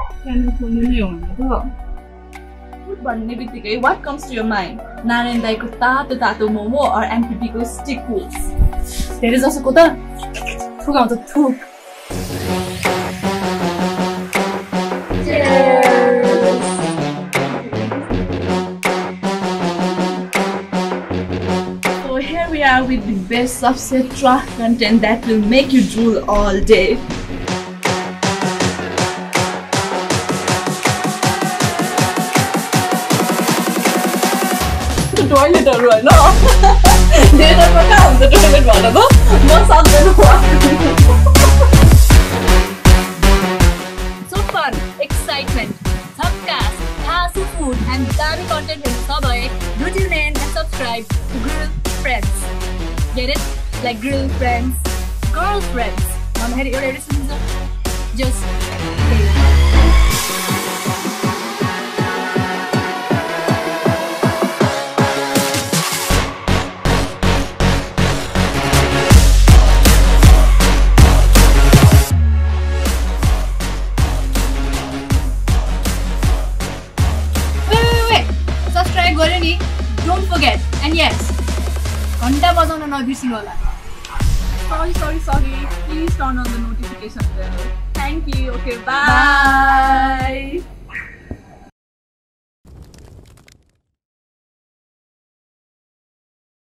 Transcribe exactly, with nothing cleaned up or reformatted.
Food भन्ने बित्तिकै what comes to your mind? Narayan दाइको तातो तातो मोमो or एमपीपीको स्टिक फुड्स? धेरै जसोको त थुक आउँछ थुक. So here we are with the best सबसे trash content that will make you drool all day. Toilet or no? They don't come the toilet water. No, no something. So fun, excitement, subcast, hassle food, and dummy content with Subway. Do tune in and subscribe to Grill Friends. Get it? Like Grill Friends, Girlfriends. I'm heading your listen. Just stay. Don't forget, and yes, घण्टा बजाउन नबिर्सिनु होला. Sorry, sorry, sorry. Please turn on the notification bell. Thank you. Okay, bye. Bye.